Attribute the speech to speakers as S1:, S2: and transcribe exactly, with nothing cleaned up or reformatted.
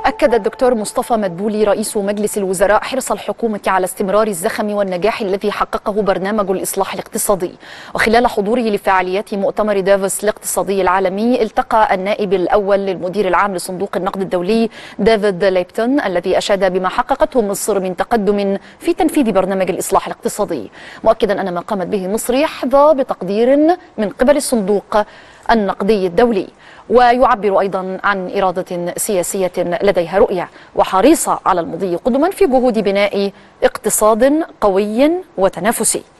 S1: أكد الدكتور مصطفى مدبولي رئيس مجلس الوزراء حرص الحكومة على استمرار الزخم والنجاح الذي حققه برنامج الإصلاح الاقتصادي. وخلال حضوره لفعاليات مؤتمر دافوس الاقتصادي العالمي، التقى النائب الأول للمدير العام لصندوق النقد الدولي ديفيد ليبتون الذي أشاد بما حققته مصر من تقدم في تنفيذ برنامج الإصلاح الاقتصادي، مؤكدا أن ما قامت به مصر يحظى بتقدير من قبل الصندوق النقدي الدولي، ويعبر أيضا عن إرادة سياسية لديها رؤية وحريصة على المضي قدما في جهود بناء اقتصاد قوي وتنافسي.